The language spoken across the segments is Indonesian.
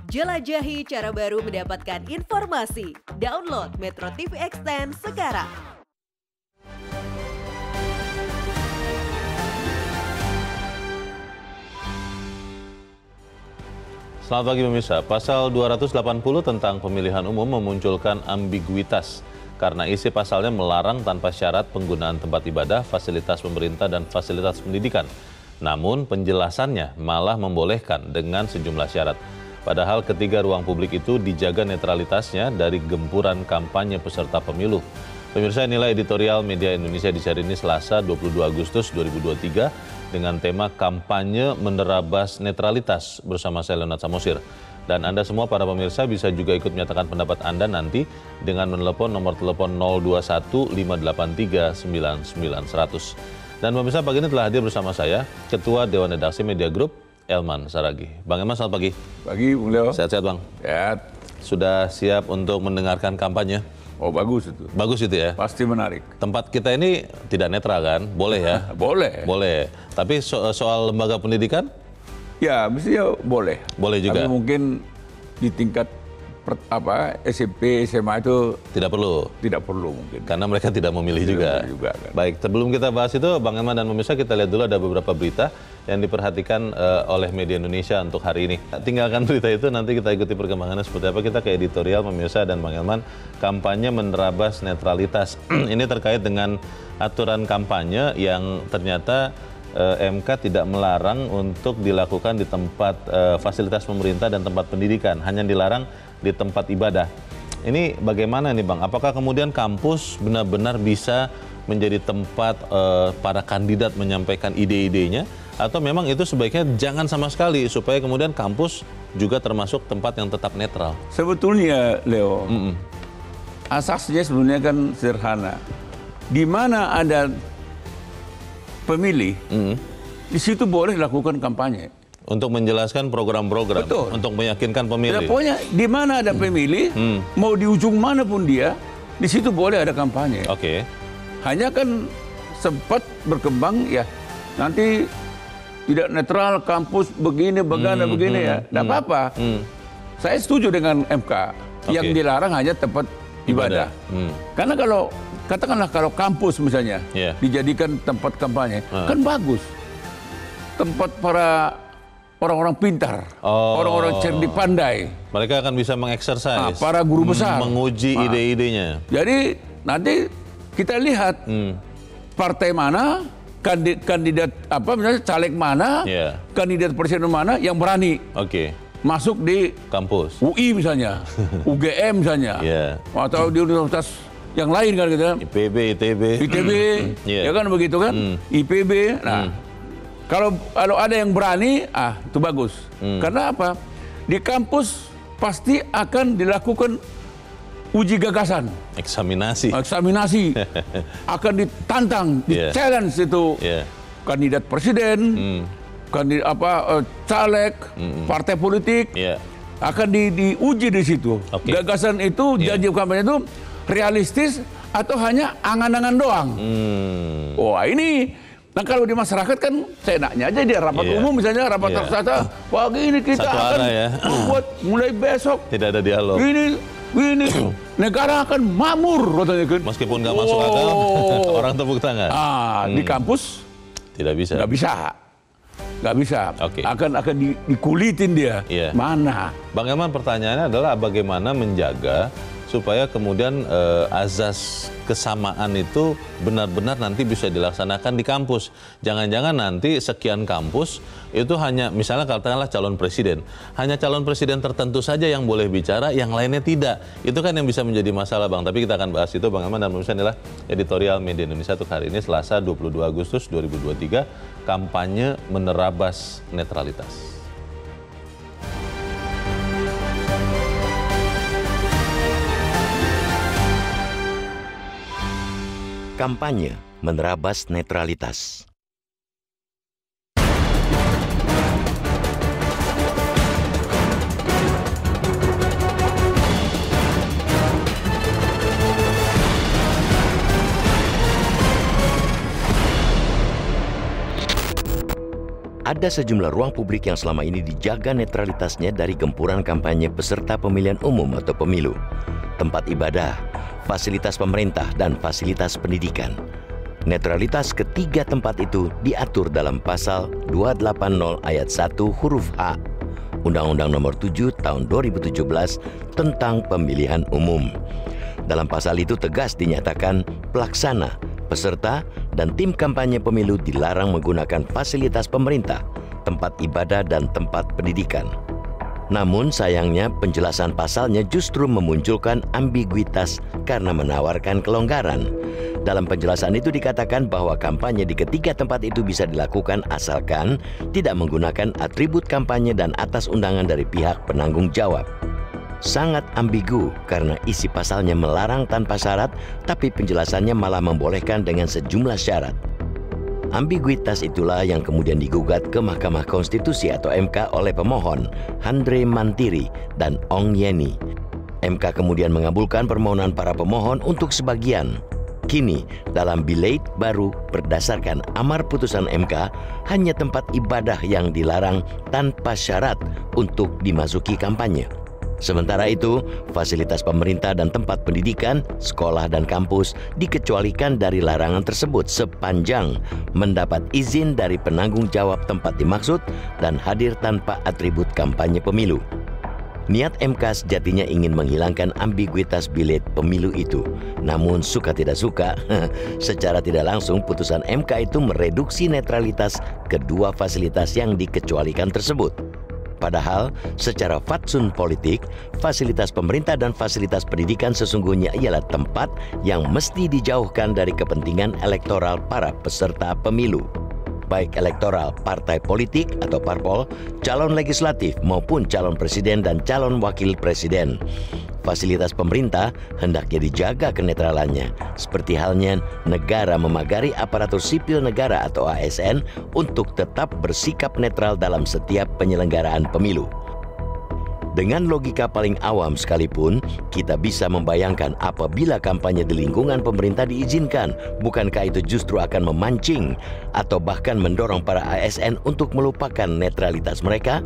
Jelajahi cara baru mendapatkan informasi. Download Metro TV Extend sekarang. Selamat pagi pemirsa. Pasal 280 tentang pemilihan umum memunculkan ambiguitas karena isi pasalnya melarang tanpa syarat penggunaan tempat ibadah, fasilitas pemerintah, dan fasilitas pendidikan. Namun penjelasannya malah membolehkan dengan sejumlah syarat. Padahal ketiga ruang publik itu dijaga netralitasnya dari gempuran kampanye peserta pemilu. Pemirsa, inilah editorial Media Indonesia di hari ini Selasa 22 Agustus 2023 dengan tema kampanye menerabas netralitas bersama saya Leonard Samosir. Dan Anda semua para pemirsa bisa juga ikut menyatakan pendapat Anda nanti dengan menelepon nomor telepon 021 583 99 100. Dan pemirsa, pagi ini telah hadir bersama saya Ketua Dewan Redaksi Media Group, Elman Saragih. Bang Elman, selamat pagi. Pagi, Bung Leo. Sehat-sehat, Bang? Sehat. Sudah siap untuk mendengarkan kampanye? Oh, bagus itu. Bagus itu ya? Pasti menarik. Tempat kita ini tidak netral kan? Boleh ya? Boleh. Boleh. Tapi soal lembaga pendidikan? Ya, mestinya boleh. Boleh juga? Tapi mungkin di tingkat SMP, SMA itu tidak perlu mungkin. Karena mereka tidak memilih juga. Kan. Baik, sebelum kita bahas itu, Bang Elman dan pemirsa, kita lihat dulu ada beberapa berita yang diperhatikan oleh media Indonesia untuk hari ini. Tinggalkan berita itu, nanti kita ikuti perkembangannya seperti apa. Kita ke editorial pemirsa dan Bang Elman, kampanye menerabas netralitas. Ini terkait dengan aturan kampanye yang ternyata MK tidak melarang untuk dilakukan di tempat fasilitas pemerintah dan tempat pendidikan, hanya dilarang di tempat ibadah. Ini bagaimana nih Bang? Apakah kemudian kampus benar-benar bisa menjadi tempat para kandidat menyampaikan ide-idenya? Atau memang itu sebaiknya jangan sama sekali supaya kemudian kampus juga termasuk tempat yang tetap netral? Sebetulnya Leo, asasnya sebenarnya kan sederhana. Di mana ada pemilih, di situ boleh dilakukan kampanye. Untuk menjelaskan program-program, untuk meyakinkan pemilih. Ya, pokoknya di mana ada pemilih, mau di ujung manapun dia, di situ boleh ada kampanye. Oke. Hanya kan sempat berkembang ya, nanti tidak netral, kampus begini, begini ya, tidak apa-apa. Saya setuju dengan MK, yang dilarang hanya tempat ibadah. Karena kalau, katakanlah kalau kampus misalnya, dijadikan tempat kampanye, kan bagus. Tempat para orang-orang pintar, orang-orang cerdik pandai. Mereka akan bisa mengeksersis, para guru besar, menguji ide-idenya. Jadi nanti kita lihat partai mana, kandidat apa misalnya caleg mana, kandidat presiden mana yang berani masuk di kampus UI misalnya, UGM misalnya, atau di universitas yang lain kan gitu. IPB, ITB, ya kan begitu kan, IPB. Nah. Kalau ada yang berani, itu bagus. Karena apa? Di kampus pasti akan dilakukan uji gagasan. Eksaminasi. Akan ditantang, di-challenge itu kandidat presiden, kandidat caleg, partai politik, akan diuji di situ. Gagasan itu, janji kampanye itu realistis atau hanya angan-angan doang. Wah, ini. Nah kalau di masyarakat kan seenaknya aja dia rapat umum misalnya, rapat terbatas, pagi ini kita akan membuat mulai besok. Tidak ada dialog. Ini negara akan makmur katanya kan. Meskipun nggak masuk akal, orang tepuk tangan. Di kampus tidak bisa. Nggak bisa. Akan dikulitin dia. Mana? Bang Elman, pertanyaannya adalah bagaimana menjaga supaya kemudian azas kesamaan itu benar-benar nanti bisa dilaksanakan di kampus. Jangan-jangan nanti sekian kampus itu hanya misalnya katakanlah calon presiden. Hanya calon presiden tertentu saja yang boleh bicara, yang lainnya tidak. Itu kan yang bisa menjadi masalah Bang. Tapi kita akan bahas itu Bang Elman dan pemirsa, inilah editorial Media Indonesia untuk hari ini Selasa 22 Agustus 2023, kampanye menerabas netralitas. Kampanye menerabas netralitas. ada sejumlah ruang publik yang selama ini dijaga netralitasnya dari gempuran kampanye peserta pemilihan umum atau pemilu. Tempat ibadah, fasilitas pemerintah, dan fasilitas pendidikan. Netralitas ketiga tempat itu diatur dalam pasal 280 ayat 1 huruf H Undang-Undang Nomor 7 Tahun 2017 tentang Pemilihan Umum. Dalam pasal itu tegas dinyatakan pelaksana, peserta, dan tim kampanye pemilu dilarang menggunakan fasilitas pemerintah, tempat ibadah, dan tempat pendidikan. Namun sayangnya penjelasan pasalnya justru memunculkan ambiguitas karena menawarkan kelonggaran. Dalam penjelasan itu dikatakan bahwa kampanye di ketiga tempat itu bisa dilakukan asalkan tidak menggunakan atribut kampanye dan atas undangan dari pihak penanggung jawab. Sangat ambigu karena isi pasalnya melarang tanpa syarat, tapi penjelasannya malah membolehkan dengan sejumlah syarat. Ambiguitas itulah yang kemudian digugat ke Mahkamah Konstitusi atau MK oleh pemohon Andre Mantiri dan Ong Yeni. MK kemudian mengabulkan permohonan para pemohon untuk sebagian. Kini, dalam bilet baru berdasarkan amar putusan MK, hanya tempat ibadah yang dilarang tanpa syarat untuk dimasuki kampanye. Sementara itu, fasilitas pemerintah dan tempat pendidikan, sekolah dan kampus dikecualikan dari larangan tersebut sepanjang mendapat izin dari penanggung jawab tempat dimaksud dan hadir tanpa atribut kampanye pemilu. Niat MK sejatinya ingin menghilangkan ambiguitas bilet pemilu itu. Namun suka tidak suka, secara tidak langsung putusan MK itu mereduksi netralitas kedua fasilitas yang dikecualikan tersebut. Padahal secara fatsun politik, fasilitas pemerintah dan fasilitas pendidikan sesungguhnya ialah tempat yang mesti dijauhkan dari kepentingan elektoral para peserta pemilu. Baik elektoral partai politik atau parpol, calon legislatif maupun calon presiden dan calon wakil presiden. Fasilitas pemerintah hendaknya dijaga kenetralannya, seperti halnya negara memagari aparatur sipil negara atau ASN untuk tetap bersikap netral dalam setiap penyelenggaraan pemilu. Dengan logika paling awam sekalipun, kita bisa membayangkan apabila kampanye di lingkungan pemerintah diizinkan, bukankah itu justru akan memancing atau bahkan mendorong para ASN untuk melupakan netralitas mereka?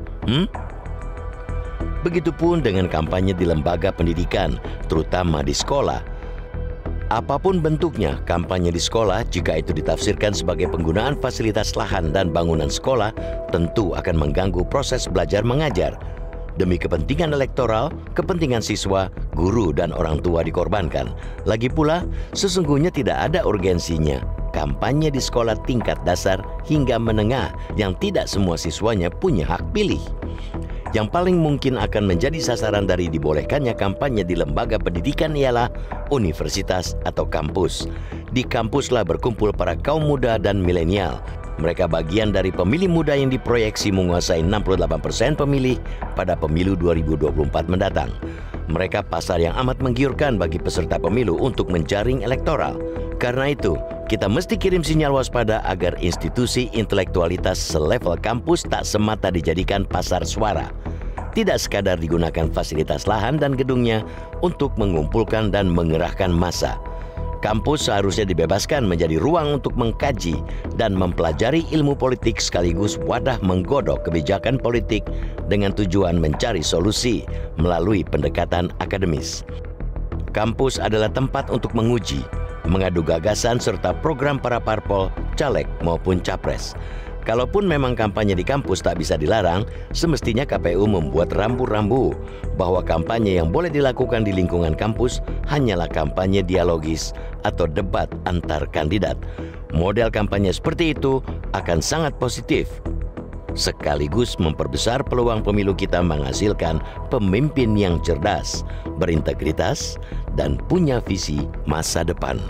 Begitupun dengan kampanye di lembaga pendidikan, terutama di sekolah. Apapun bentuknya, kampanye di sekolah, jika itu ditafsirkan sebagai penggunaan fasilitas lahan dan bangunan sekolah, tentu akan mengganggu proses belajar mengajar. Demi kepentingan elektoral, kepentingan siswa, guru, dan orang tua dikorbankan. Lagi pula, sesungguhnya tidak ada urgensinya kampanye di sekolah tingkat dasar hingga menengah yang tidak semua siswanya punya hak pilih. Yang paling mungkin akan menjadi sasaran dari dibolehkannya kampanye di lembaga pendidikan ialah universitas atau kampus. Di kampuslah berkumpul para kaum muda dan milenial. Mereka bagian dari pemilih muda yang diproyeksi menguasai 68% pemilih pada pemilu 2024 mendatang. Mereka pasar yang amat menggiurkan bagi peserta pemilu untuk menjaring elektoral. Karena itu, kita mesti kirim sinyal waspada agar institusi intelektualitas selevel kampus tak semata dijadikan pasar suara. Tidak sekadar digunakan fasilitas lahan dan gedungnya untuk mengumpulkan dan mengerahkan massa. Kampus seharusnya dibebaskan menjadi ruang untuk mengkaji dan mempelajari ilmu politik sekaligus wadah menggodok kebijakan politik dengan tujuan mencari solusi melalui pendekatan akademis. Kampus adalah tempat untuk menguji, mengadu gagasan serta program para parpol, caleg maupun capres. Kalaupun memang kampanye di kampus tak bisa dilarang, semestinya KPU membuat rambu-rambu bahwa kampanye yang boleh dilakukan di lingkungan kampus hanyalah kampanye dialogis atau debat antar kandidat. Model kampanye seperti itu akan sangat positif, sekaligus memperbesar peluang pemilu kita menghasilkan pemimpin yang cerdas, berintegritas, dan punya visi masa depan.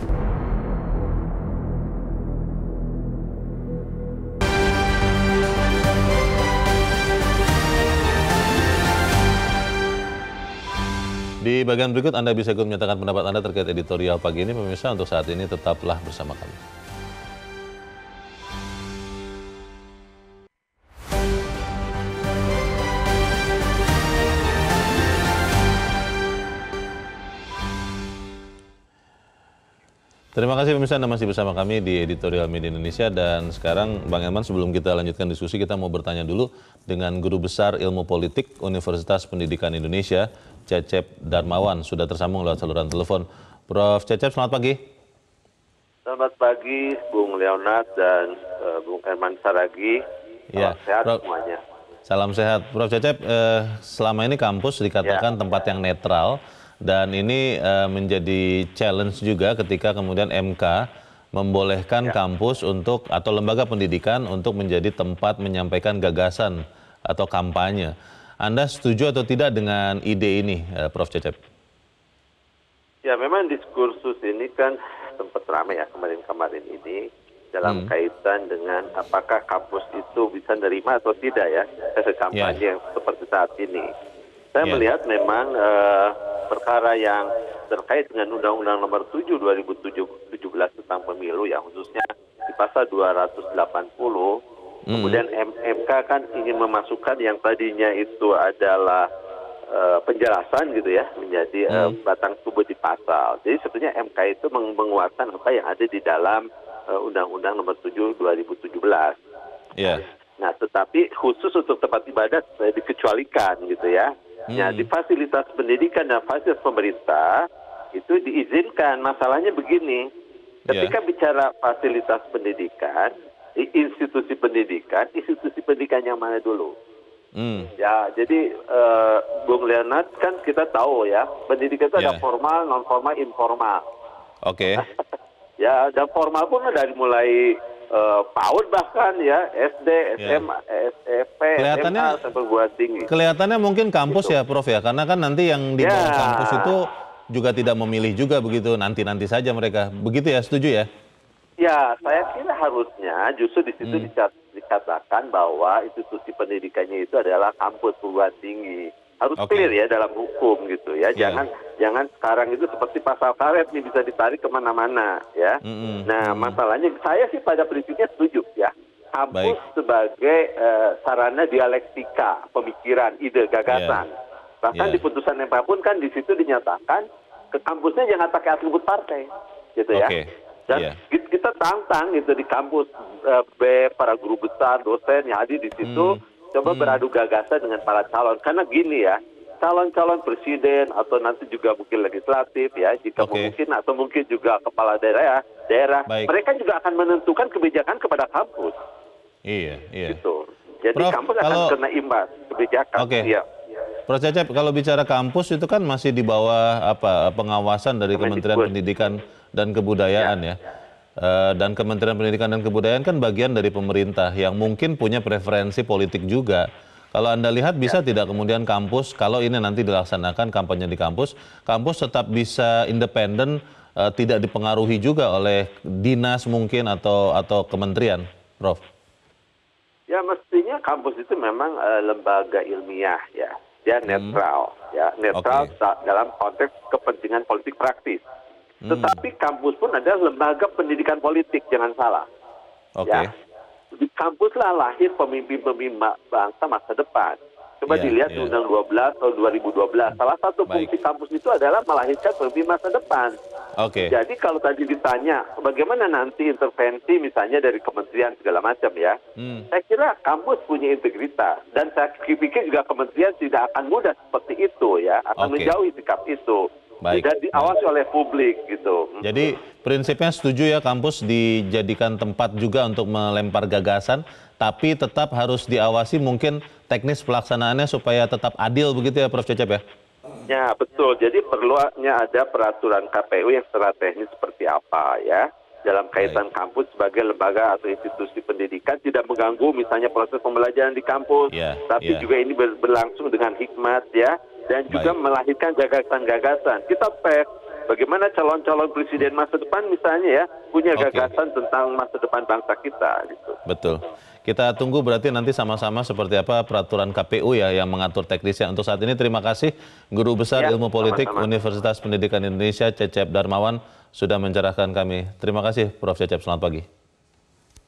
Di bagian berikut Anda bisa ikut menyatakan pendapat Anda terkait editorial pagi ini. Pemirsa, untuk saat ini tetaplah bersama kami. Terima kasih pemirsa, Anda masih bersama kami di Editorial Media Indonesia. Dan sekarang Bang Elman, sebelum kita lanjutkan diskusi, kita mau bertanya dulu dengan Guru Besar Ilmu Politik Universitas Pendidikan Indonesia, Cecep Darmawan. Sudah tersambung lewat saluran telepon. Prof. Cecep, selamat pagi. Selamat pagi, Bung Leonard dan Bung Herman Saragi. Ya, sehat Prof. semuanya. Salam sehat. Prof. Cecep, selama ini kampus dikatakan tempat yang netral. Dan ini menjadi challenge juga ketika kemudian MK membolehkan kampus untuk atau lembaga pendidikan untuk menjadi tempat menyampaikan gagasan atau kampanye. Anda setuju atau tidak dengan ide ini, Prof. Cecep? Ya, memang diskursus ini kan sempat ramai ya kemarin-kemarin ini dalam kaitan dengan apakah kampus itu bisa nerima atau tidak ya kampanye yang seperti saat ini. Saya melihat memang perkara yang terkait dengan Undang-Undang Nomor 7 2017 tentang pemilu ya, khususnya di pasal 280, kemudian MK kan ingin memasukkan yang tadinya itu adalah penjelasan gitu ya, menjadi batang tubuh di pasal. Jadi sebetulnya MK itu menguatkan apa yang ada di dalam Undang-Undang Nomor 7 2017. Yeah. Nah, tetapi khusus untuk tempat ibadah dikecualikan gitu ya. Ya, di fasilitas pendidikan dan fasilitas pemerintah itu diizinkan. Masalahnya begini, ketika bicara fasilitas pendidikan, institusi pendidikan yang mana dulu? Ya, jadi Bung Leonard, kan kita tahu ya, pendidikan itu ada formal, non formal, informal. Oke. Ya, dan formal pun dari mulai PAUD bahkan ya, SD, SMA, SMP, SMA sampai perguruan tinggi. Kelihatannya mungkin kampus ya, Prof ya, karena kan nanti yang di bawah kampus itu juga tidak memilih juga begitu, nanti saja mereka. Begitu ya, setuju ya? Ya, saya kira harusnya justru di situ dikatakan bahwa institusi pendidikannya itu adalah kampus perguruan tinggi. Harus clear ya dalam hukum gitu ya. Jangan sekarang itu seperti pasal karet nih bisa ditarik kemana-mana ya. Nah, masalahnya saya sih pada prinsipnya setuju ya. Kampus sebagai sarana dialektika, pemikiran, ide, gagasan. Bahkan di putusan MK pun kan di situ dinyatakan ke kampusnya jangan pakai atribut partai gitu ya. Dan kita tantang gitu di kampus para guru besar, dosen yang hadir di situ. Coba beradu gagasan dengan para calon. Karena gini ya, calon-calon presiden atau nanti juga mungkin legislatif ya, jika mungkin atau mungkin juga kepala daerah, mereka juga akan menentukan kebijakan kepada kampus. Iya. Gitu. Jadi Prof, kampus akan kena imbas kebijakan. Iya. Prof. Cecep, kalau bicara kampus itu kan masih di bawah pengawasan dari Kementerian Pendidikan dan Kebudayaan ya. Dan Kementerian Pendidikan dan Kebudayaan kan bagian dari pemerintah yang mungkin punya preferensi politik juga. Kalau Anda lihat bisa tidak kemudian kampus, kalau ini nanti dilaksanakan kampanye di kampus tetap bisa independen, tidak dipengaruhi juga oleh dinas mungkin atau kementerian, Prof? Ya, mestinya kampus itu memang lembaga ilmiah ya. Dia netral ya, netral dalam konteks kepentingan politik praktis. Tetapi kampus pun adalah lembaga pendidikan politik, jangan salah. Ya. Di kampuslah lahir pemimpin-pemimpin bangsa masa depan. Coba dilihat Undang 12 tahun 2012. Salah satu fungsi kampus itu adalah melahirkan pemimpin masa depan. Jadi kalau tadi ditanya bagaimana nanti intervensi misalnya dari kementerian segala macam ya, saya kira kampus punya integritas. Dan saya pikir juga kementerian tidak akan mudah seperti itu ya, akan menjauhi sikap itu. Dan diawasi oleh publik gitu. Jadi prinsipnya setuju ya kampus dijadikan tempat juga untuk melempar gagasan, tapi tetap harus diawasi mungkin teknis pelaksanaannya supaya tetap adil begitu ya Prof. Cecep ya? Ya betul, jadi perlunya ada peraturan KPU yang secara teknis seperti apa ya. Dalam kaitan kampus sebagai lembaga atau institusi pendidikan tidak mengganggu misalnya proses pembelajaran di kampus, tapi juga ini berlangsung dengan hikmat ya. Dan juga melahirkan gagasan-gagasan. Kita bagaimana calon-calon presiden masa depan misalnya ya punya gagasan tentang masa depan bangsa kita. Gitu. Betul. Kita tunggu berarti nanti sama-sama seperti apa peraturan KPU ya yang mengatur teknisnya. Untuk saat ini terima kasih Guru Besar Ilmu Politik Universitas Pendidikan Indonesia Cecep Darmawan sudah mencerahkan kami. Terima kasih Prof. Cecep, selamat pagi.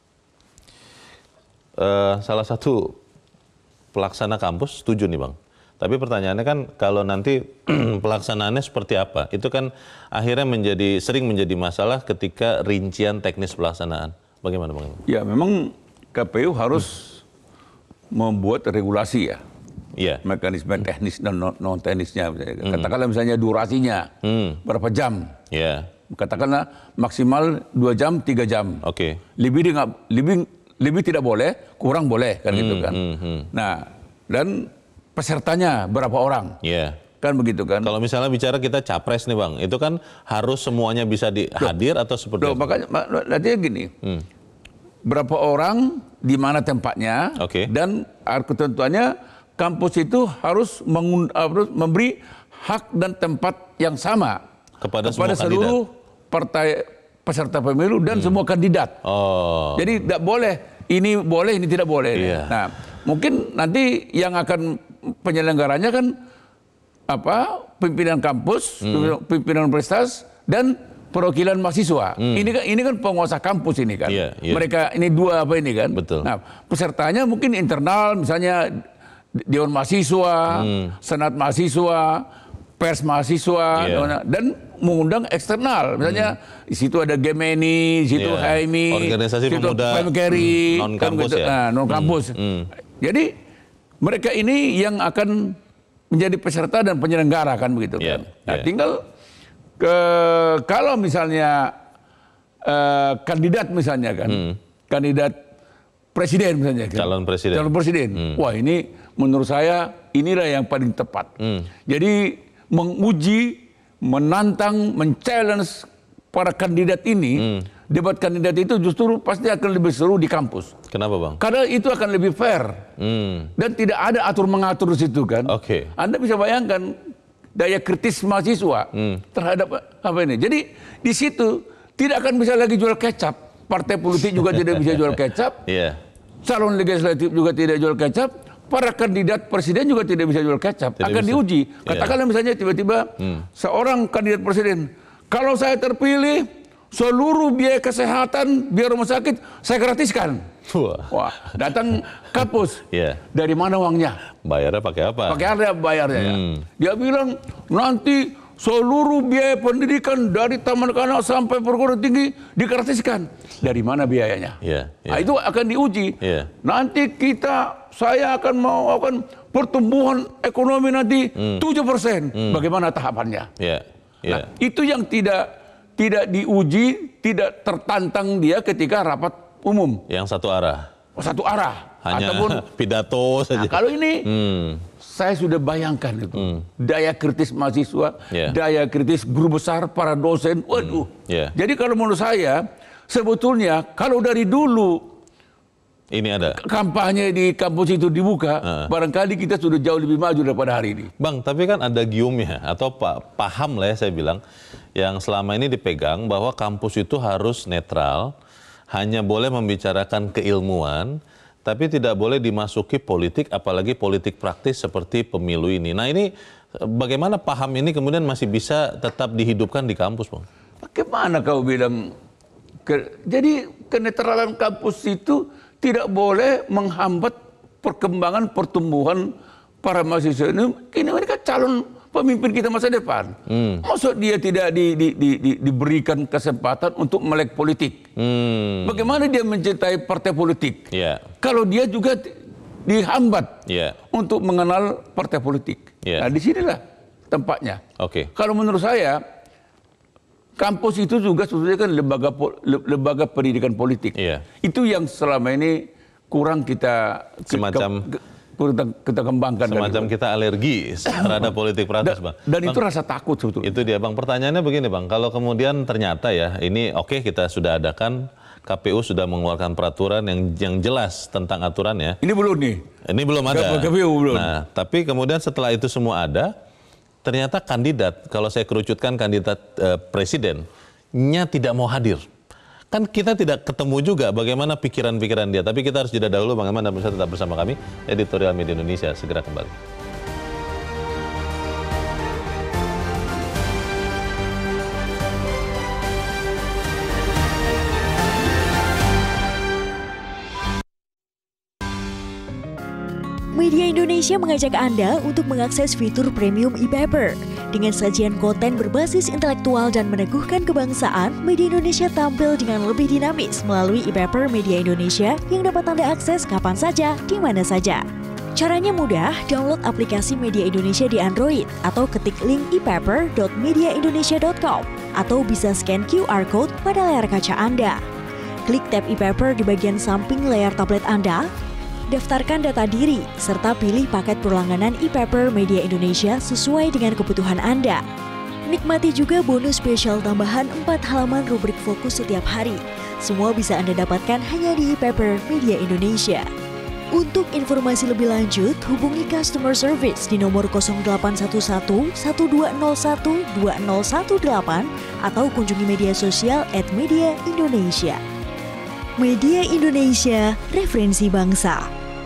Salah satu pelaksana kampus setuju nih Bang. Tapi pertanyaannya kan kalau nanti pelaksanaannya seperti apa? Itu kan akhirnya sering menjadi masalah ketika rincian teknis pelaksanaan. Bagaimana Bang? Ya memang KPU harus membuat regulasi ya. Iya. Mekanisme teknis dan non teknisnya. Katakanlah misalnya durasinya berapa jam. Iya. Katakanlah maksimal 2 jam, 3 jam. Oke. Lebih tidak boleh, kurang boleh kan gitu kan. Nah, dan pesertanya berapa orang? Iya. Kan begitu kan. Kalau misalnya bicara kita capres nih Bang, itu kan harus semuanya bisa hadir atau seperti apa? Makanya nanti gini. Berapa orang, di mana tempatnya, dan ketentuannya kampus itu harus memberi hak dan tempat yang sama kepada seluruh partai peserta pemilu dan semua kandidat. Jadi tidak boleh ini tidak boleh. Iya. Nah, mungkin nanti yang akan penyelenggaranya kan pimpinan kampus, pimpinan universitas dan perwakilan mahasiswa. Ini kan penguasa kampus ini kan. Iya. Mereka ini dua ini kan. Betul. Nah, pesertanya mungkin internal, misalnya Dewan Mahasiswa, Senat Mahasiswa, Pers Mahasiswa, dan mengundang eksternal. Misalnya di situ ada Gemini, di situ HMI, organisasi situ pemuda non-kampus non-kampus. Jadi mereka ini yang akan menjadi peserta dan penyelenggara kan begitu kan. Nah, tinggal kalau misalnya kandidat misalnya kan, kandidat presiden misalnya kan, calon presiden. Wah, ini menurut saya inilah yang paling tepat. Jadi menguji, menantang, men-challenge para kandidat ini, debat kandidat itu justru pasti akan lebih seru di kampus. Kenapa Bang? Karena itu akan lebih fair. Dan tidak ada atur-mengatur di situ kan. Anda bisa bayangkan daya kritis mahasiswa terhadap apa ini. Jadi di situ tidak akan bisa lagi jual kecap. Partai politik juga tidak bisa jual kecap. Calon legislatif juga tidak jual kecap. Para kandidat presiden juga tidak bisa jual kecap. Akan diuji. Katakanlah misalnya tiba-tiba seorang kandidat presiden, kalau saya terpilih, seluruh biaya kesehatan, biaya rumah sakit, saya gratiskan. Wah, datang kampus. Dari mana uangnya? Bayarnya pakai apa? Pakai apa bayarnya? Dia bilang, nanti seluruh biaya pendidikan dari taman kanak sampai perguruan tinggi digratiskan. Dari mana biayanya? Nah, itu akan diuji. Nanti saya akan melakukan pertumbuhan ekonomi nanti 7%. Bagaimana tahapannya? Nah, itu yang tidak diuji, tidak tertantang dia ketika rapat umum. Yang satu arah. Satu arah. Hanya ataupun pidato saja. Nah, kalau ini saya sudah bayangkan itu. Daya kritis mahasiswa, daya kritis guru besar, para dosen. Waduh. Jadi kalau menurut saya sebetulnya kalau dari dulu ini ada kampanye di kampus itu dibuka, barangkali kita sudah jauh lebih maju daripada hari ini. Bang, tapi kan ada giumnya atau paham lah ya saya bilang, yang selama ini dipegang bahwa kampus itu harus netral, hanya boleh membicarakan keilmuan, tapi tidak boleh dimasuki politik, apalagi politik praktis seperti pemilu ini. Nah ini bagaimana paham ini kemudian masih bisa tetap dihidupkan di kampus, Bang? Bagaimana kau bilang? Jadi kenetralan kampus itu tidak boleh menghambat perkembangan pertumbuhan para mahasiswa ini. Ini mereka calon pemimpin kita masa depan. Maksud dia tidak diberikan kesempatan untuk melek politik? Bagaimana dia mencintai partai politik? Kalau dia juga dihambat untuk mengenal partai politik. Nah, disinilah tempatnya. Kalau menurut saya, kampus itu juga sebetulnya kan lembaga pendidikan politik. Itu yang selama ini kurang kita kembangkan. Semacam kita alergi terhadap politik praktis, Bang. Dan itu rasa takut sebetulnya. Itu dia, Bang. Pertanyaannya begini, Bang. Kalau kemudian ternyata ya, ini kita sudah adakan, KPU sudah mengeluarkan peraturan yang jelas tentang aturannya. Ini belum nih. Ini belum ada. KPU belum. Nah, tapi kemudian setelah itu semua ada, ternyata kandidat, kalau saya kerucutkan kandidat presidennya tidak mau hadir. Kan kita tidak ketemu juga bagaimana pikiran-pikiran dia. Tapi kita harus jeda dahulu, Bang Eman, dan bisa tetap bersama kami. Editorial Media Indonesia segera kembali. Media Indonesia Indonesia mengajak Anda untuk mengakses fitur premium e-paper. Dengan sajian konten berbasis intelektual dan meneguhkan kebangsaan, Media Indonesia tampil dengan lebih dinamis melalui e-paper Media Indonesia yang dapat Anda akses kapan saja, di mana saja. Caranya mudah, download aplikasi Media Indonesia di Android atau ketik link epaper.mediaindonesia.com atau bisa scan QR code pada layar kaca Anda. Klik tab e-paper di bagian samping layar tablet Anda, daftarkan data diri, serta pilih paket perlangganan e-paper Media Indonesia sesuai dengan kebutuhan Anda. Nikmati juga bonus spesial tambahan 4 halaman rubrik fokus setiap hari. Semua bisa Anda dapatkan hanya di e-paper Media Indonesia. Untuk informasi lebih lanjut, hubungi customer service di nomor 0811 1201 2018 atau kunjungi media sosial @mediaindonesia. Media Indonesia, referensi bangsa.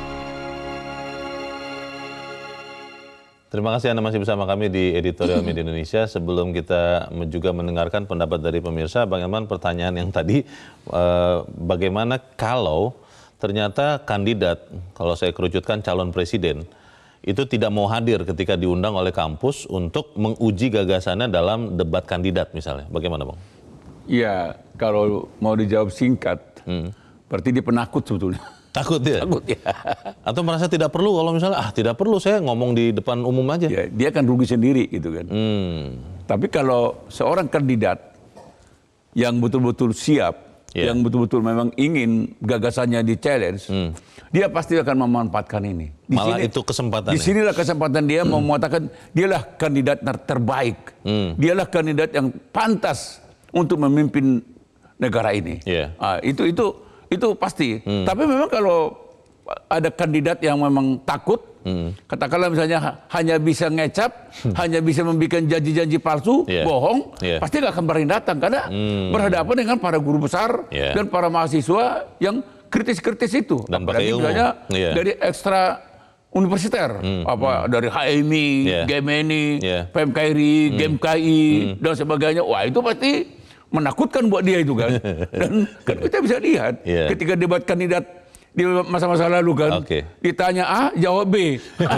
Terima kasih Anda masih bersama kami di Editorial Media Indonesia. Sebelum kita juga mendengarkan pendapat dari pemirsa, bagaimana pertanyaan yang tadi, bagaimana kalau ternyata kandidat, kalau saya kerucutkan calon presiden, itu tidak mau hadir ketika diundang oleh kampus untuk menguji gagasannya dalam debat kandidat misalnya. Bagaimana Bang? Ya, kalau mau dijawab singkat, berarti dia penakut sebetulnya. Takut ya? Takut ya. Atau merasa tidak perlu kalau misalnya, tidak perlu saya ngomong di depan umum aja. Ya, dia akan rugi sendiri gitu kan. Tapi kalau seorang kandidat yang betul-betul siap, yang betul-betul memang ingin gagasannya di-challenge, dia pasti akan memanfaatkan ini. Malah itu kesempatan. Disinilah kesempatan dia mau mengatakan, dialah kandidat terbaik. Dialah kandidat yang pantas untuk memimpin negara ini. Itu pasti. Tapi memang kalau ada kandidat yang memang takut, katakanlah misalnya hanya bisa ngecap, hanya bisa membuat janji-janji palsu, bohong, pasti nggak akan berani datang karena berhadapan dengan para guru besar dan para mahasiswa yang kritis-kritis itu. Dan pakai ilmu. Misalnya dari ekstra universiter, dari HMI, GMNI, PMKRI, GMKI, dan sebagainya. Wah, itu pasti menakutkan buat dia itu kan. Dan kan kita bisa lihat ketika debat kandidat di masa-masa lalu kan, ditanya A, jawab B.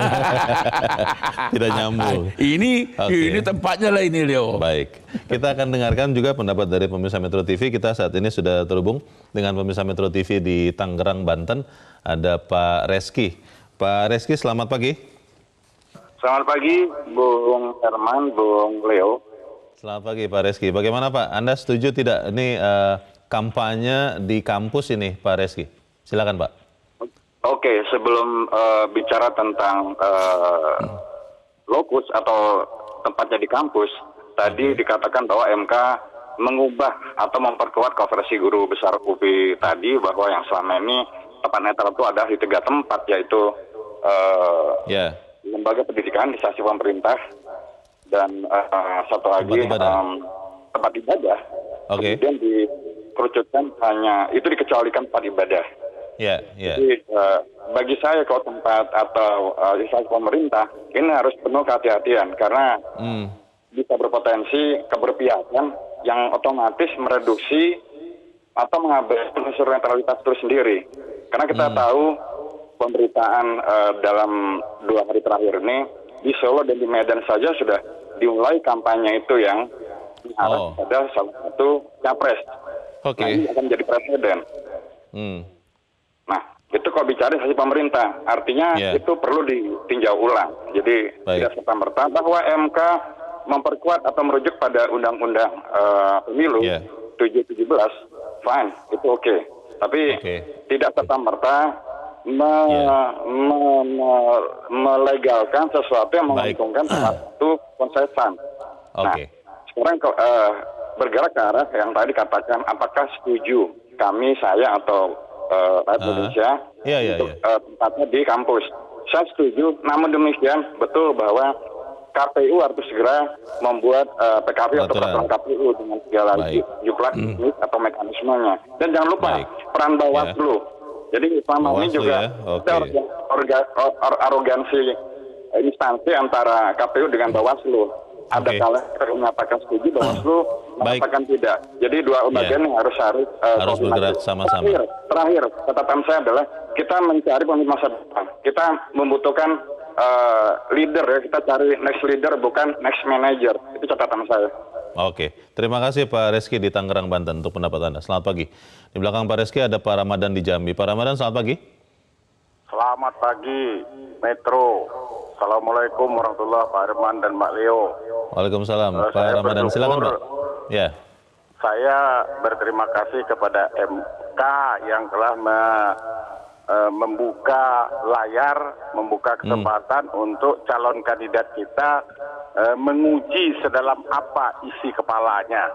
Tidak nyambung. Ini tempatnya lah ini, Leo. Baik, kita akan dengarkan juga pendapat dari pemirsa Metro TV. Kita saat ini sudah terhubung dengan pemirsa Metro TV di Tangerang, Banten. Ada Pak Reski. Pak Reski, selamat pagi. Selamat pagi, Bung Herman, Bung Leo. Selamat pagi Pak Reski. Bagaimana Pak? Anda setuju tidak ini kampanye di kampus ini Pak Reski? Silakan Pak. Oke, sebelum bicara tentang lokus atau tempatnya di kampus, tadi dikatakan bahwa MK mengubah atau memperkuat konversi guru besar UPI tadi bahwa yang selama ini tempat netral itu ada di 3 tempat, yaitu lembaga pendidikan, instansi pemerintah, dan satu lagi tempat ibadah. Kemudian dikerucutkan hanya itu, dikecualikan tempat ibadah. Jadi bagi saya kalau tempat atau instansi pemerintah ini harus penuh kehati-hatian karena bisa berpotensi keberpihakan yang otomatis mereduksi atau mengabaikan unsur netralitas itu sendiri. Karena kita tahu pemberitaan dalam 2 hari terakhir ini di Solo dan di Medan saja sudah dimulai kampanye itu yang mengarah pada salah satu capres. Nah, ini akan menjadi presiden. Nah, itu kalau bicara instansi pemerintah, artinya itu perlu ditinjau ulang. Jadi tidak serta-merta bahwa MK memperkuat atau merujuk pada Undang-Undang Pemilu 717, fine, itu oke. Tapi tidak serta-merta melegalkan sesuatu yang menguntungkan satu konsesan. Nah, sekarang bergerak ke arah yang tadi katakan, apakah setuju kami, saya atau rakyat Indonesia untuk tempatnya di kampus? Saya setuju, namun demikian betul bahwa KPU harus segera membuat PKP atau peraturan KPU dengan segala jumlah atau mekanismenya. Dan jangan lupa peran Bawaslu. Jadi selama ini juga arogansi instansi antara KPU dengan Bawaslu. Ada kala mengatakan setuju, Bawaslu mengatakan tidak. Jadi dua lembaga yang harus bergerak sama-sama. Terakhir, catatan saya adalah kita mencari pemimpin masa depan. Kita membutuhkan leader ya, kita cari next leader bukan next manager. Itu catatan saya. Oke, terima kasih Pak Reski di Tangerang, Banten untuk pendapat Anda. Selamat pagi. Di belakang Pak Reski ada Pak Ramadan di Jambi. Pak Ramadan, selamat pagi. Selamat pagi, Metro. Assalamualaikum warahmatullahi wabarakatuh, Pak Herman dan Mbak Leo. Waalaikumsalam. Pak Ramadan, silakan Pak. Ya. Saya berterima kasih kepada MK yang telah membuka layar, membuka kesempatan untuk calon kandidat kita menguji sedalam apa isi kepalanya.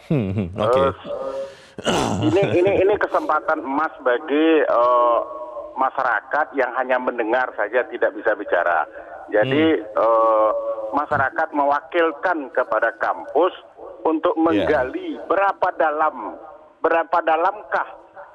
Ini kesempatan emas bagi masyarakat yang hanya mendengar saja tidak bisa bicara. Jadi masyarakat mewakilkan kepada kampus untuk menggali berapa dalamkah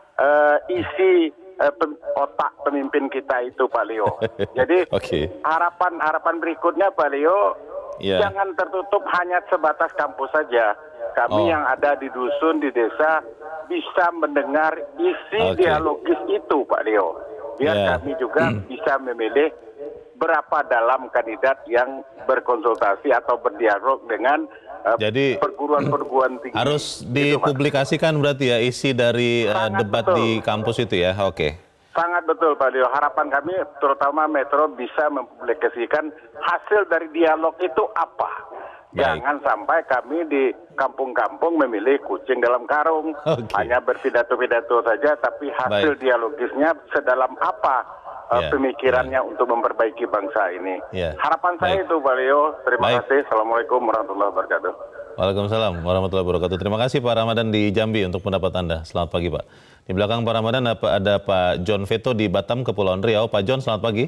isi otak pemimpin kita itu, Pak Leo. Jadi harapan berikutnya, Pak Leo, jangan tertutup hanya sebatas kampus saja. Kami yang ada di dusun, di desa bisa mendengar isi dialogis itu, Pak Leo. Biar kami juga bisa memilih berapa dalam kandidat yang berkonsultasi atau berdialog dengan perguruan-perguruan tinggi. Harus dipublikasikan berarti ya isi dari debat di kampus itu ya. Sangat betul Pak Leo. Harapan kami terutama Metro bisa mempublikasikan hasil dari dialog itu apa. Jangan sampai kami di kampung-kampung memilih kucing dalam karung. Hanya berpidato-pidato saja, tapi hasil dialogisnya sedalam apa pemikirannya untuk memperbaiki bangsa ini. Harapan saya itu Pak Leo. Terima kasih. Assalamualaikum warahmatullahi wabarakatuh. Waalaikumsalam warahmatullahi wabarakatuh. Terima kasih Pak Ramadan di Jambi untuk pendapat Anda. Selamat pagi Pak. Di belakang Pak Ramadan ada Pak John Veto di Batam, Kepulauan Riau. Pak John, selamat pagi.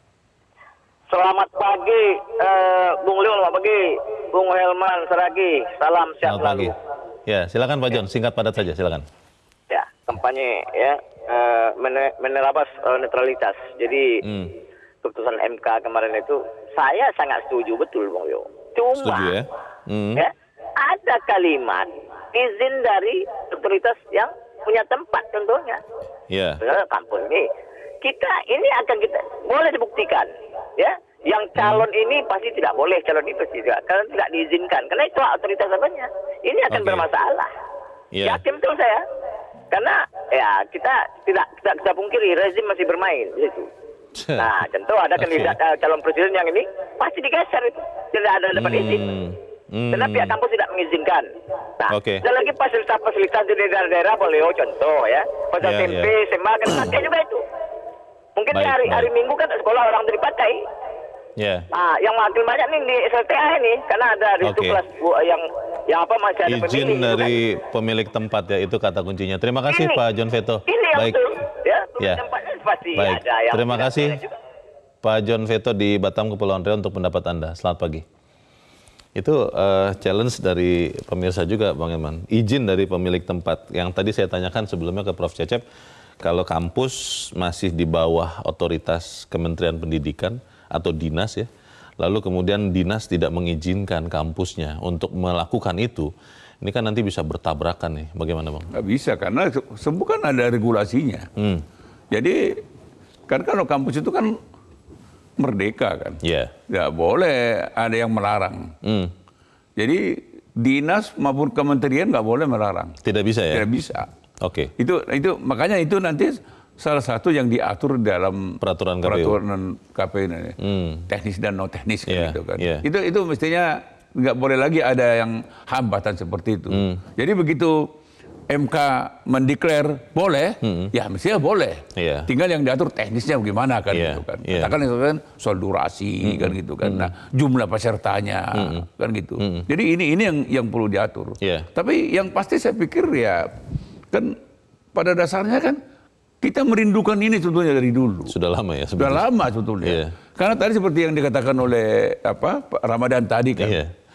Selamat pagi, Bung Leo. Selamat pagi, Bung Helman Saragi. Salam sehat selalu. Ya, silakan Pak John. Singkat padat saja, silakan. Ya, kampanye ya menerabas netralitas. Jadi keputusan MK kemarin itu saya sangat setuju betul, Bung Leo. Cuma, setuju ya? Ya, ada kalimat izin dari otoritas yang punya tempat contohnya. Iya. Kampus ini ini akan kita boleh dibuktikan, ya. Yang calon ini pasti tidak boleh, calon ini pasti tidak, karena tidak diizinkan. Karena itu otoritas apanya. Ini akan bermasalah. Yakin betul saya. Karena ya kita tidak pungkiri rezim masih bermain di situ. Nah, contoh ada kandidat calon presiden yang ini pasti digeser itu, tidak ada dapat izin. Karena pihak kampus tidak mengizinkan. Nah, ada lagi fasilitas di daerah-daerah boleh contoh ya. Pasal SMP, SMA kan pakai juga itu. Mungkin hari Minggu kan sekolah orang itu dipakai. Nah, yang makin banyak nih di SLTA ini karena ada di situ kelas yang apa masih ada pemilih. Izin dari pemilik tempat ya, itu kata kuncinya. Terima kasih Pak John Veto. Ini yang betul. Ya, tempatnya pasti ada yang. Terima kasih Pak John Veto di Batam, Kepulauan Riau untuk pendapat Anda. Selamat pagi. Itu challenge dari pemirsa juga Bang Eman. Izin dari pemilik tempat. Yang tadi saya tanyakan sebelumnya ke Prof. Cecep, kalau kampus masih di bawah otoritas Kementerian Pendidikan atau dinas ya, lalu kemudian dinas tidak mengizinkan kampusnya untuk melakukan itu, ini kan nanti bisa bertabrakan nih. Bagaimana Bang? Nggak bisa, karena semua kan ada regulasinya. Jadi, kan kalau kampus itu kan merdeka kan, nggak boleh ada yang melarang. Jadi dinas maupun kementerian nggak boleh melarang. Tidak bisa ya? Tidak bisa. Itu makanya itu nanti salah satu yang diatur dalam peraturan KPU ini, teknis dan non teknis kan gitu kan. Itu mestinya nggak boleh lagi ada yang hambatan seperti itu. Jadi begitu MK mendeklar boleh, ya mestinya boleh. Tinggal yang diatur teknisnya bagaimana kan gitu kan. Katakan itu kan soal durasi kan gitu kan. Nah, jumlah pesertanya kan gitu. Jadi ini yang perlu diatur. Tapi yang pasti saya pikir ya kan pada dasarnya kan kita merindukan ini sebetulnya dari dulu. Sudah lama ya sebetulnya. Sudah lama sebetulnya. Karena tadi seperti yang dikatakan oleh Pak Ramadan tadi kan.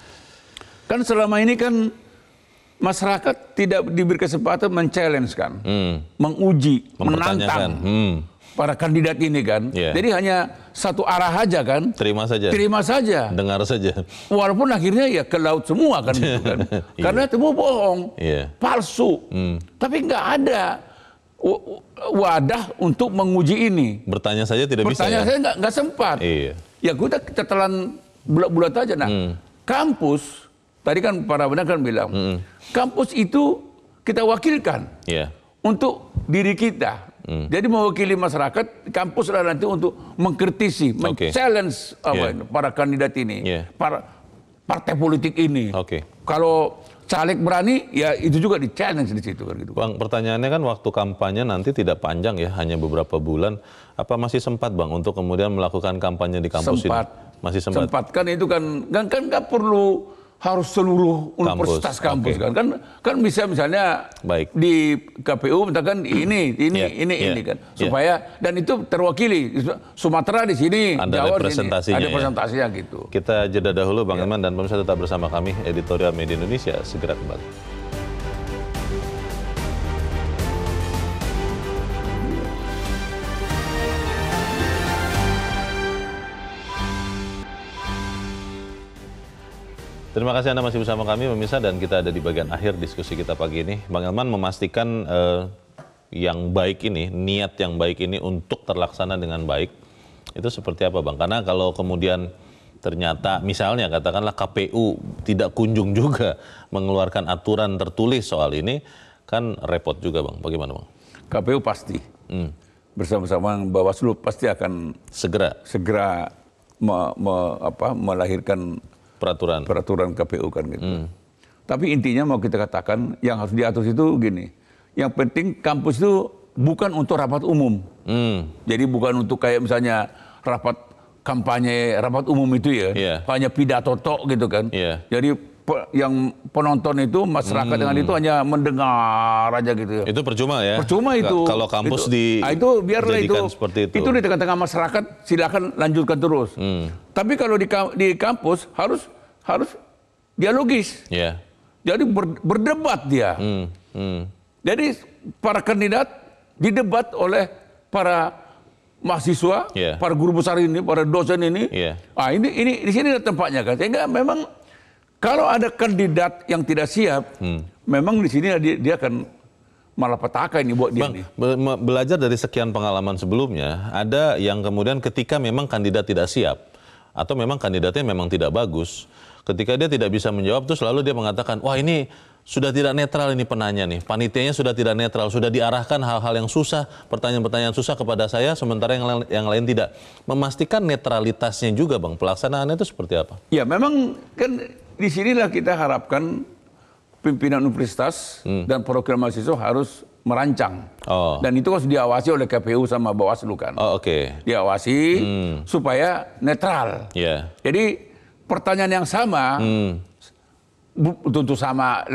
Kan selama ini kan masyarakat tidak diberi kesempatan men-challenge kan, menguji, menantang para kandidat ini kan. Jadi hanya satu arah aja kan. Terima saja. Terima saja. Dengar saja. Walaupun akhirnya ya ke laut semua kan gitu kan. Karena itu bohong, palsu. Tapi nggak ada wadah untuk menguji ini. Bertanya saja tidak bisa ya? Bertanya saya nggak sempat. Iya. Ya kita telan bulat-bulat aja. Nah, kampus, tadi kan para benar kan bilang, kampus itu kita wakilkan untuk diri kita. Jadi mewakili masyarakat, kampus lah nanti untuk mengkritisi, men-challenge para kandidat ini, para partai politik ini. Kalau caleg berani, ya itu juga di-challenge di situ kan gitu. Bang, pertanyaannya kan waktu kampanye nanti tidak panjang ya, hanya beberapa bulan. Apa masih sempat Bang untuk kemudian melakukan kampanye di kampus ini? Masih sempat. Sempat kan itu kan nggak perlu harus seluruh universitas kampus kan bisa misalnya di KPU misalkan ini kan supaya dan itu terwakili Sumatera di sini, Jawa di sini ada presentasinya gitu. Kita jeda dahulu Bang Ilman dan pemirsa tetap bersama kami Editorial Media Indonesia segera kembali. Terima kasih Anda masih bersama kami pemirsa dan kita ada di bagian akhir diskusi kita pagi ini. Bang Ilman memastikan yang baik ini, niat yang baik ini untuk terlaksana dengan baik. Itu seperti apa Bang? Karena kalau kemudian ternyata misalnya katakanlah KPU tidak kunjung juga mengeluarkan aturan tertulis soal ini, kan repot juga Bang. Bagaimana Bang? KPU pasti bersama-sama Bawaslu pasti akan segera melahirkan peraturan KPU kan gitu. Tapi intinya mau kita katakan yang harus diatur itu gini. Yang penting kampus itu bukan untuk rapat umum. Jadi bukan untuk kayak misalnya rapat kampanye, rapat umum itu ya. Hanya pidato tok gitu kan. Jadi yang penonton itu masyarakat dengan itu hanya mendengar aja gitu. Itu percuma ya. Percuma itu. Kalau kampus itu biarlah itu seperti itu. Itu di tengah-tengah masyarakat silakan lanjutkan terus. Tapi kalau di kampus harus dialogis. Jadi berdebat dia. Jadi para kandidat didebat oleh para mahasiswa, para guru besar ini, para dosen ini. Ini di sini tempatnya kan. Sehingga memang kalau ada kandidat yang tidak siap, memang di sini dia akan malapetaka ini buat dia. Bang, belajar dari sekian pengalaman sebelumnya, ada yang kemudian ketika memang kandidat tidak siap, atau memang kandidatnya memang tidak bagus, ketika dia tidak bisa menjawab, terus selalu dia mengatakan, wah ini sudah tidak netral ini penanya nih, panitianya sudah tidak netral, sudah diarahkan hal-hal yang susah, pertanyaan-pertanyaan susah kepada saya, sementara yang lain tidak. Memastikan netralitasnya juga Bang, pelaksanaannya itu seperti apa? Ya memang kan di sinilah kita harapkan pimpinan universitas dan program mahasiswa harus merancang. Dan itu harus diawasi oleh KPU sama Bawaslu kan. Diawasi supaya netral. Jadi pertanyaan yang sama, tentu sama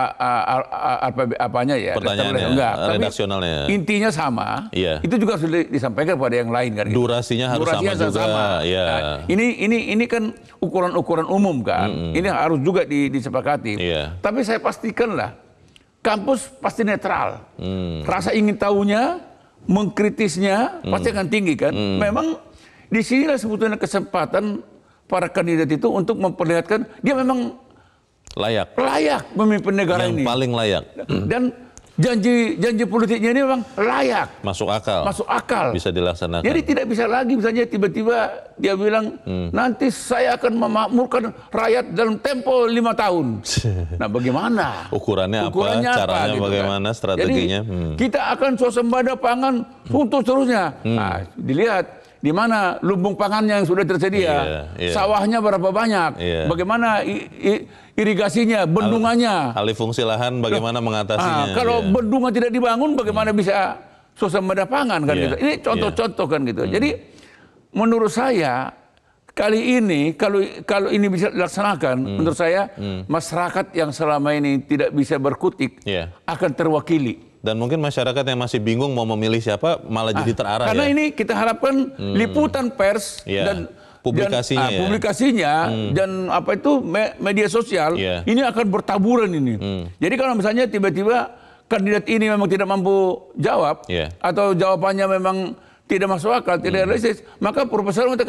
apanya ya. Pertanyaannya, redaksionalnya. Tapi intinya sama. Itu juga sudah disampaikan pada yang lain kan. Durasinya harus sama juga. Nah, ini kan ukuran-ukuran umum kan. Ini harus juga disepakati. Tapi saya pastikanlah kampus pasti netral. Rasa ingin tahunya, mengkritisnya pasti akan tinggi kan. Memang di sinilah sebetulnya kesempatan para kandidat itu untuk memperlihatkan dia memang layak memimpin negara ini. Yang paling layak. Dan janji politiknya ini memang layak. Masuk akal. Bisa dilaksanakan. Jadi tidak bisa lagi misalnya tiba-tiba dia bilang nanti saya akan memakmurkan rakyat dalam tempo 5 tahun. Nah bagaimana? Ukurannya apa? Caranya gitu bagaimana? Kan? Strateginya? Jadi kita akan swasembada pangan untuk seterusnya. Nah dilihat di mana lumbung pangannya yang sudah tersedia, sawahnya berapa banyak, bagaimana irigasinya, bendungannya, alih fungsi lahan bagaimana mengatasinya. Kalau bendungan tidak dibangun, bagaimana bisa swasembada pangan kan gitu. Ini contoh-contoh kan gitu. Jadi menurut saya kali ini kalau ini bisa dilaksanakan, menurut saya masyarakat yang selama ini tidak bisa berkutik akan terwakili. Dan mungkin masyarakat yang masih bingung mau memilih siapa malah jadi terarah. Karena ini kita harapkan liputan pers dan publikasinya, dan apa itu media sosial ini akan bertaburan ini. Jadi kalau misalnya tiba-tiba kandidat ini memang tidak mampu jawab atau jawabannya memang tidak masuk akal, tidak realistis, maka profesor mengatakan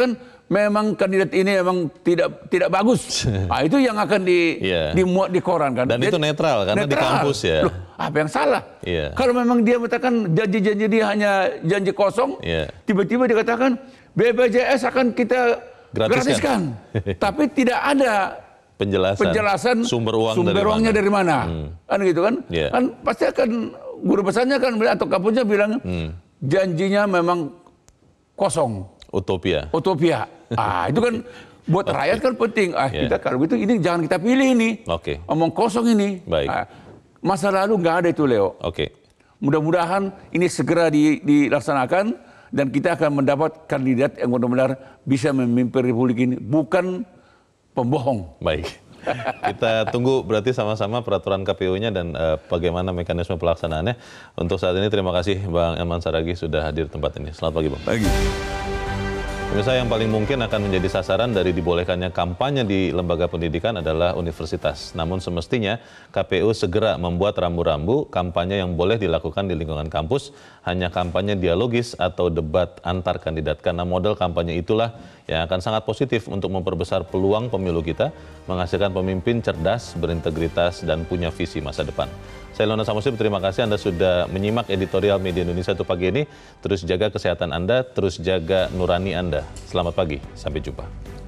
memang kandidat ini memang tidak bagus. Nah, itu yang akan dimuat di koran kan. Dan itu netral karena di kampus ya. Loh, apa yang salah? Kalau memang dia mengatakan janji-janji dia hanya janji kosong, tiba-tiba dikatakan BPJS akan kita gratiskan. Tapi tidak ada penjelasan sumber uangnya dari mana. Kan gitu kan? Kan pasti akan guru besarnya kan atau kampusnya bilang janjinya memang kosong. Utopia. Itu kan buat rakyat kan penting. Kita kalau gitu ini jangan kita pilih ini. Omong kosong ini. Baik. Masa lalu nggak ada itu, Leo. Mudah-mudahan ini segera dilaksanakan dan kita akan mendapat kandidat yang benar-benar bisa memimpin Republik ini, bukan pembohong. Baik. Kita tunggu berarti sama-sama peraturan KPU-nya dan bagaimana mekanisme pelaksanaannya. Untuk saat ini terima kasih Bang Elman Saragih sudah hadir di tempat ini. Selamat pagi, Bang. Pagi. Pemirsa, yang paling mungkin akan menjadi sasaran dari dibolehkannya kampanye di lembaga pendidikan adalah universitas. Namun semestinya KPU segera membuat rambu-rambu kampanye yang boleh dilakukan di lingkungan kampus hanya kampanye dialogis atau debat antar kandidat. Karena model kampanye itulah yang akan sangat positif untuk memperbesar peluang pemilu kita, menghasilkan pemimpin cerdas, berintegritas, dan punya visi masa depan. Saya Lona Samusip, terima kasih Anda sudah menyimak editorial Media Indonesia untuk pagi ini. Terus jaga kesehatan Anda, terus jaga nurani Anda. Selamat pagi, sampai jumpa.